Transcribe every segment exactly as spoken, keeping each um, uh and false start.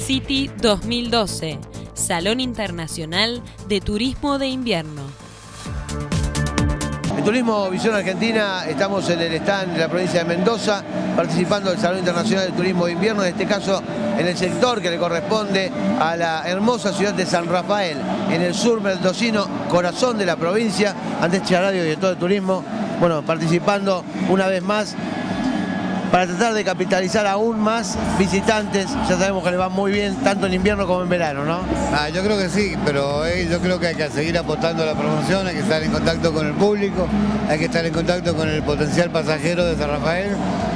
City dos mil doce, Salón Internacional de Turismo de Invierno. En Turismo Visión Argentina estamos en el stand de la provincia de Mendoza, participando del Salón Internacional de Turismo de Invierno, en este caso en el sector que le corresponde a la hermosa ciudad de San Rafael, en el sur mendocino, corazón de la provincia. Andrés Chiaradio, director de turismo, bueno, participando una vez más para tratar de capitalizar aún más visitantes. Ya sabemos que le va muy bien tanto en invierno como en verano, ¿no? Ah, yo creo que sí, pero eh, yo creo que hay que seguir apostando a la promoción, hay que estar en contacto con el público, hay que estar en contacto con el potencial pasajero de San Rafael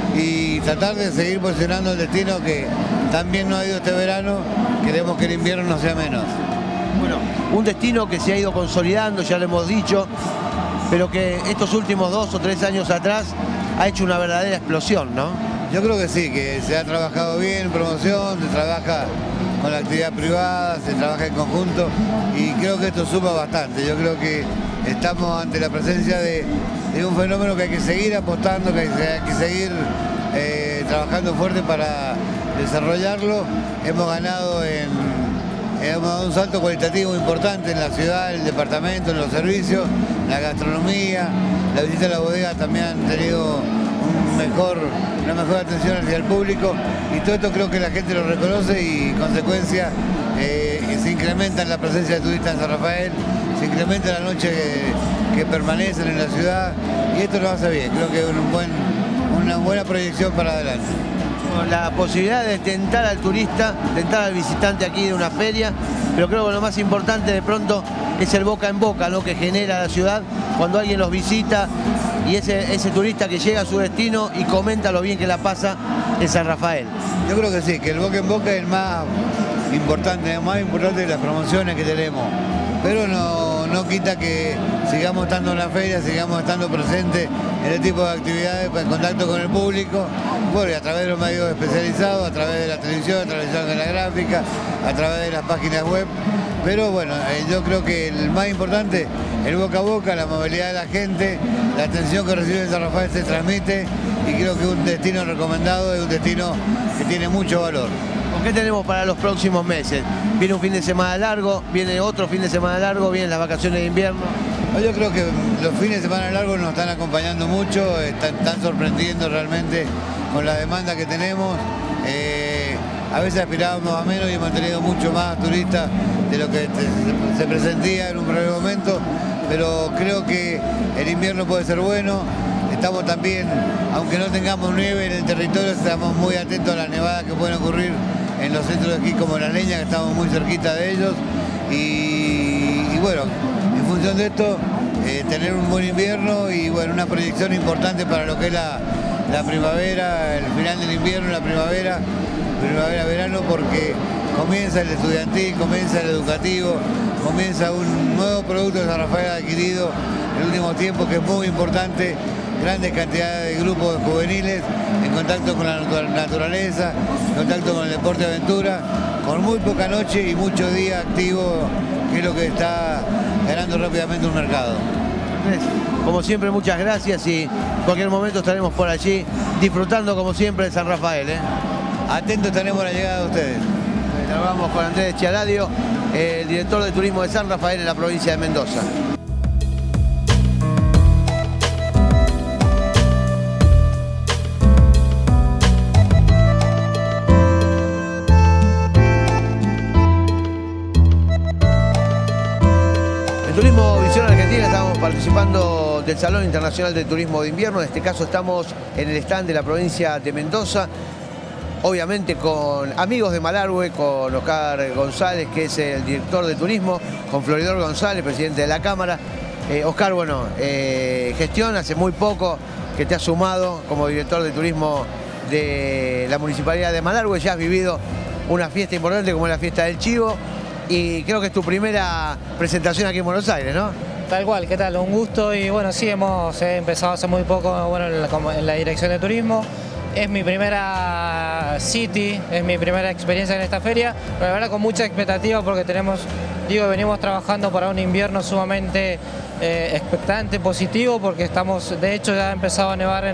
y tratar de seguir posicionando el destino que también no ha ido este verano. Queremos que el invierno no sea menos. Bueno, un destino que se ha ido consolidando, ya lo hemos dicho, pero que estos últimos dos o tres años atrás ha hecho una verdadera explosión, ¿no? Yo creo que sí, que se ha trabajado bien en promoción, se trabaja con la actividad privada, se trabaja en conjunto y creo que esto suma bastante. Yo creo que estamos ante la presencia de, de un fenómeno que hay que seguir apostando, que hay, hay que seguir eh, trabajando fuerte para desarrollarlo. Hemos ganado en, hemos dado un salto cualitativo importante en la ciudad, en el departamento, en los servicios, en la gastronomía. La visita a la bodega también han tenido un mejor, una mejor atención hacia el público y todo esto creo que la gente lo reconoce y en consecuencia eh, se incrementa la presencia de turistas en San Rafael, se incrementa la noche que, que permanecen en la ciudad y esto lo hace bien, creo que es un buen, una buena proyección para adelante. La posibilidad de tentar al turista, tentar al visitante aquí de una feria, pero creo que lo más importante de pronto es el boca en boca, ¿no?, que genera la ciudad cuando alguien los visita y ese, ese turista que llega a su destino y comenta lo bien que la pasa en San Rafael. Yo creo que sí, que el boca en boca es el más importante, el más importante de las promociones que tenemos, pero no, no quita que sigamos estando en la feria, sigamos estando presentes en este tipo de actividades, en contacto con el público, bueno, y a través de los medios especializados, a través de la televisión, a través de la gráfica, a través de las páginas web. Pero bueno, eh, yo creo que el más importante, el boca a boca, la movilidad de la gente, la atención que recibe en San Rafael se transmite y creo que es un destino recomendado, es un destino que tiene mucho valor. ¿Qué tenemos para los próximos meses? Viene un fin de semana largo, viene otro fin de semana largo, vienen las vacaciones de invierno. Yo creo que los fines de semana largos nos están acompañando mucho, están, están sorprendiendo realmente con la demanda que tenemos. Eh, a veces aspirábamos a menos y hemos tenido mucho más turistas de lo que se, se presentía en un primer momento, pero creo que el invierno puede ser bueno. Estamos también, aunque no tengamos nieve en el territorio, estamos muy atentos a las nevadas que pueden ocurrir en los centros de esquí como La Leña, que estamos muy cerquita de ellos. Y, y bueno, en función de esto, eh, tener un buen invierno y bueno, una proyección importante para lo que es la, la primavera, el final del invierno, la primavera, primavera-verano, porque comienza el estudiantil, comienza el educativo, comienza un nuevo producto de San Rafael adquirido en el último tiempo que es muy importante, grandes cantidades de grupos juveniles en contacto con la naturaleza, en contacto con el deporte de aventura, con muy poca noche y mucho día activo, que es lo que está ganando rápidamente un mercado. Como siempre, muchas gracias y en cualquier momento estaremos por allí disfrutando como siempre de San Rafael, ¿eh? Atentos estaremos a la llegada de ustedes. Vamos con Andrés Chiaradio, el director de turismo de San Rafael en la provincia de Mendoza. En Turismo Visión Argentina estamos participando del Salón Internacional de Turismo de Invierno. En este caso estamos en el stand de la provincia de Mendoza. Obviamente con amigos de Malargüe, con Oscar González, que es el director de turismo, con Floridor González, presidente de la Cámara. Eh, Oscar, bueno, eh, gestión hace muy poco que te has sumado como director de turismo de la Municipalidad de Malargüe. Ya has vivido una fiesta importante como es la fiesta del Chivo y creo que es tu primera presentación aquí en Buenos Aires, ¿no? Tal cual, ¿qué tal? Un gusto y bueno, sí, hemos eh, empezado hace muy poco bueno, en, la, en la dirección de turismo. Es mi primera City, es mi primera experiencia en esta feria, pero la verdad con mucha expectativa porque tenemos, digo, venimos trabajando para un invierno sumamente eh, expectante, positivo, porque estamos, de hecho ya ha empezado a nevar en,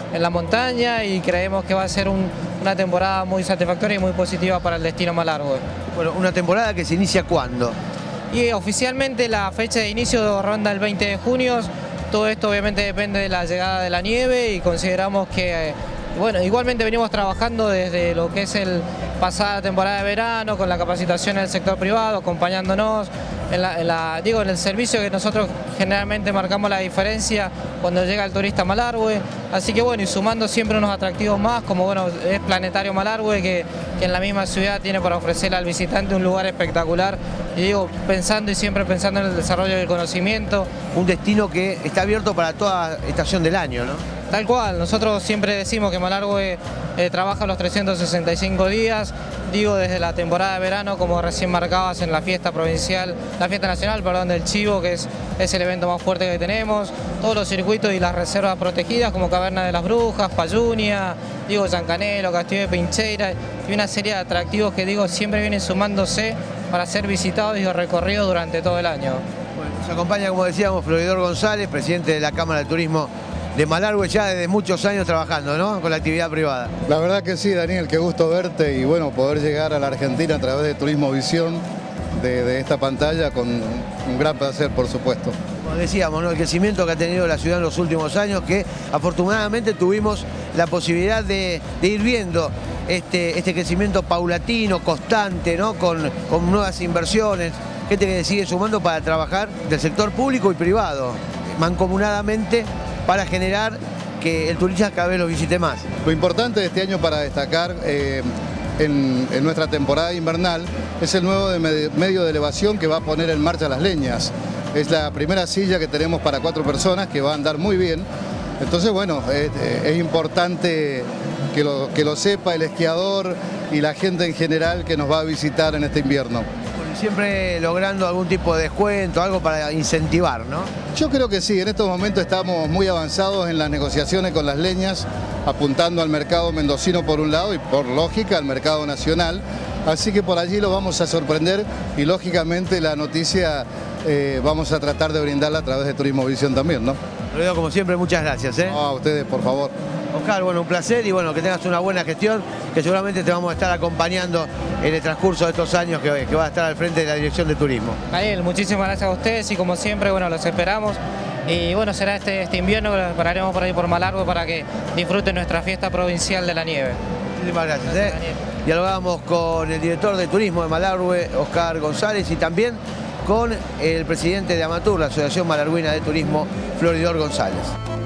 en la montaña y creemos que va a ser un, una temporada muy satisfactoria y muy positiva para el destino Malargüe. Bueno, una temporada que se inicia ¿cuándo? Y oficialmente la fecha de inicio ronda el veinte de junio. Todo esto obviamente depende de la llegada de la nieve y consideramos que, bueno, igualmente venimos trabajando desde lo que es el pasada temporada de verano con la capacitación en el sector privado, acompañándonos en la, en la, digo, en el servicio que nosotros generalmente marcamos la diferencia cuando llega el turista a Malargüe. Así que bueno, y sumando siempre unos atractivos más, como bueno, es Planetario Malargüe, que, que en la misma ciudad tiene para ofrecerle al visitante un lugar espectacular. Y digo, pensando y siempre pensando en el desarrollo del conocimiento. Un destino que está abierto para toda estación del año, ¿no? Tal cual, nosotros siempre decimos que Malargüe eh, trabaja los trescientos sesenta y cinco días, digo desde la temporada de verano, como recién marcabas en la fiesta provincial, la fiesta nacional, perdón, del Chivo, que es, es el evento más fuerte que tenemos, todos los circuitos y las reservas protegidas como Caverna de las Brujas, Payunia, digo Yancanelo, Castillo de Pincheira y una serie de atractivos que digo siempre vienen sumándose para ser visitados y recorridos durante todo el año. Bueno, nos acompaña, como decíamos, Floridor González, presidente de la Cámara de Turismo de Malargüe, ya desde muchos años trabajando, ¿no?, con la actividad privada. La verdad que sí, Daniel, qué gusto verte y bueno, poder llegar a la Argentina a través de Turismo Visión, de, de esta pantalla, con un gran placer, por supuesto. Como decíamos, ¿no?, el crecimiento que ha tenido la ciudad en los últimos años, que afortunadamente tuvimos la posibilidad de, de ir viendo este, este crecimiento paulatino, constante, ¿no?, con, con nuevas inversiones, gente que sigue sumando para trabajar del sector público y privado, mancomunadamente, para generar que el turista cada vez lo visite más. Lo importante de este año para destacar eh, en, en nuestra temporada invernal es el nuevo de medio, medio de elevación que va a poner en marcha Las Leñas. Es la primera silla que tenemos para cuatro personas que va a andar muy bien. Entonces, bueno, es, es importante que lo, que lo sepa el esquiador y la gente en general que nos va a visitar en este invierno. Siempre logrando algún tipo de descuento, algo para incentivar, ¿no? Yo creo que sí, en estos momentos estamos muy avanzados en las negociaciones con Las Leñas, apuntando al mercado mendocino por un lado y por lógica al mercado nacional, así que por allí lo vamos a sorprender y lógicamente la noticia eh, vamos a tratar de brindarla a través de Turismo Visión también, ¿no? Rodrigo, como siempre, muchas gracias, ¿eh? No, a ustedes, por favor. Oscar, bueno, un placer y bueno, que tengas una buena gestión, que seguramente te vamos a estar acompañando en el transcurso de estos años que, que va a estar al frente de la Dirección de Turismo. Daniel, muchísimas gracias a ustedes y como siempre, bueno, los esperamos. Y bueno, será este, este invierno que pararemos por ahí por Malargüe para que disfruten nuestra fiesta provincial de la nieve. Muchísimas gracias. ¿eh? Dialogamos con el director de Turismo de Malargüe, Oscar González, y también con el presidente de Amatur, la Asociación Malargüina de Turismo, Floridor González.